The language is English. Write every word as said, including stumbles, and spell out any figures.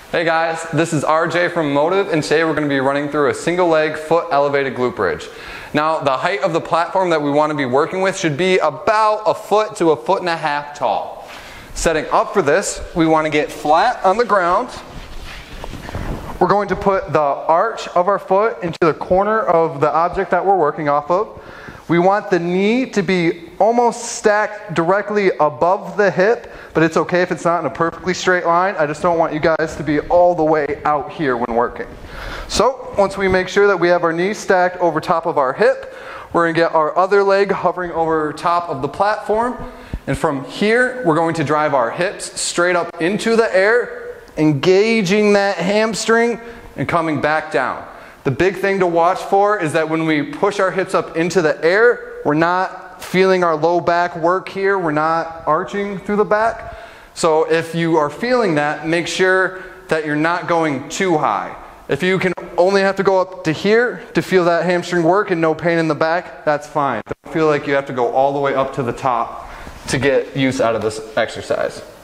Hey guys, this is R J from Motive, and today we're going to be running through a single leg foot elevated glute bridge. Now, the height of the platform that we want to be working with should be about a foot to a foot and a half tall. Setting up for this, we want to get flat on the ground. We're going to put the arch of our foot into the corner of the object that we're working off of. We want the knee to be almost stacked directly above the hip, but it's okay if it's not in a perfectly straight line. I just don't want you guys to be all the way out here when working. So once we make sure that we have our knee stacked over top of our hip, we're going to get our other leg hovering over top of the platform. And from here, we're going to drive our hips straight up into the air, engaging that hamstring and coming back down. The big thing to watch for is that when we push our hips up into the air, we're not feeling our low back work here. We're not arching through the back. So if you are feeling that, make sure that you're not going too high. If you can only have to go up to here to feel that hamstring work and no pain in the back, that's fine. Don't feel like you have to go all the way up to the top to get use out of this exercise.